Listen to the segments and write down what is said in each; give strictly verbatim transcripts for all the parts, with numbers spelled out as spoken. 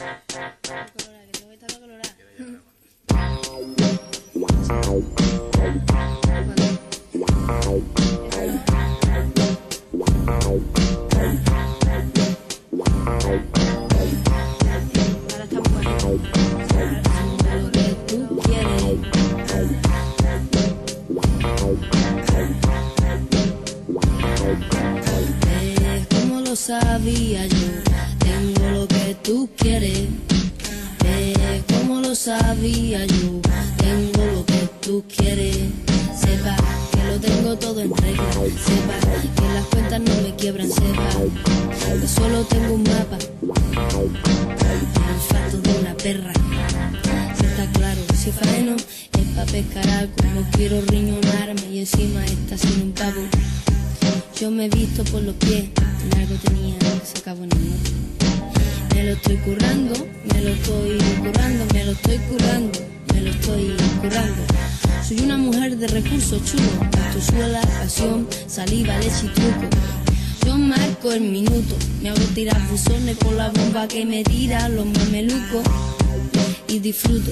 Sabía yo, tengo lo que tú quieres. Eh, como lo sabía yo, tengo lo que tú quieres. Sepa que lo tengo todo en regla. Sepa que las cuentas no me quiebran. Sepa que solo tengo un mapa. El olfato de una perra. Si está claro, si faeno es pa' pescar algo. No quiero riñonarme y encima está sin un pavo. Yo me he visto por los pies. En algo tenía que se acabó en el mundo. Me lo estoy currando, me lo estoy currando, me lo estoy currando, me lo estoy currando. Soy una mujer de recursos chulos, suela, pasión, saliva, leche y truco. Yo marco el minuto, me hago tirar buzones con la bomba que me tira los mamelucos y disfruto.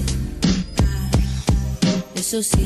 Eso sí,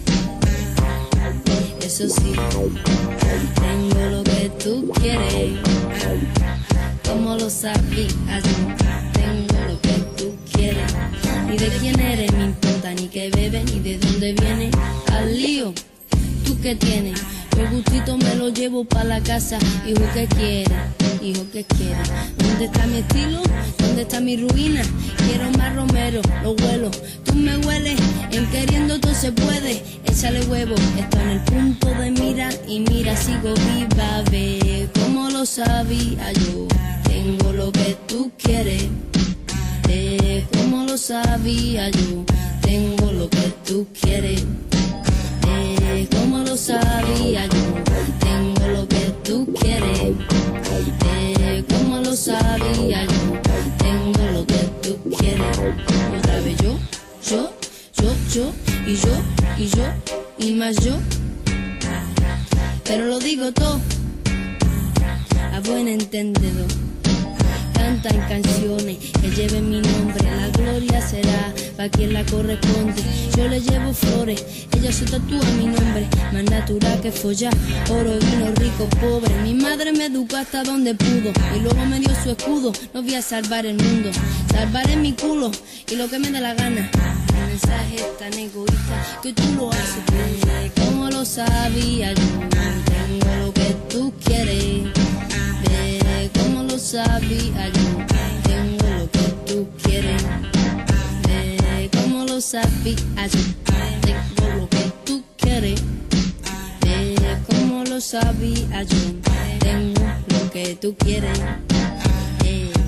eso sí, tengo lo que tú quieres. Como lo sabías, tengo lo que tú quieres. Ni de quién eres me importa, ni qué bebes, ni de dónde vienes. Al lío, ¿tú qué tienes? El gustito me lo llevo pa' la casa. Hijo, ¿qué quieres? Hijo, ¿qué quieres? ¿Dónde está mi estilo? ¿Dónde está mi ruina? Quiero más romero, lo huelo. Tú me hueles, en queriendo todo se puede. Échale huevo, estoy en el punto de mira. Y mira, sigo viva, ve como lo sabía yo. Tengo lo que tú quieres. Ve como lo sabía yo. Tengo lo que tú quieres. Ve como lo sabía yo. Tengo lo que tú quieres. Ve como lo sabía yo. Tengo lo que tú quieres. Y otra vez yo, yo, yo, yo, y yo, y yo, y más yo. Pero lo digo todo a buen entendedor. Cantan canciones que lleven mi nombre. La gloria será para quien la corresponde. Yo le llevo flores, ella se tatúa mi nombre. Más natural que follar, oro, vino, rico, pobre. Mi madre me educó hasta donde pudo y luego me dio su escudo. No voy a salvar el mundo, salvaré mi culo y lo que me dé la gana. El mensaje es tan egoísta que tú lo haces bien. Como lo sabía yo, tengo lo que tú quieres. Ve como lo sabía yo, tengo lo que tú quieres. Ve como lo sabía yo, tengo lo que tú quieres. Ve como lo sabía yo, tengo lo que tú quieres. Eh.